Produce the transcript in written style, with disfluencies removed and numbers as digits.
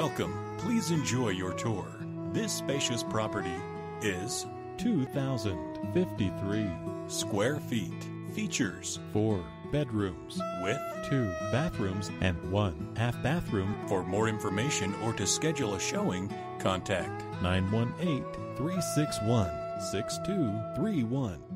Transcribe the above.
Welcome. Please enjoy your tour. This spacious property is 2,053 square feet. Features 4 bedrooms with 2 bathrooms and 1 half bathroom. For more information or to schedule a showing, contact 918-361-6231.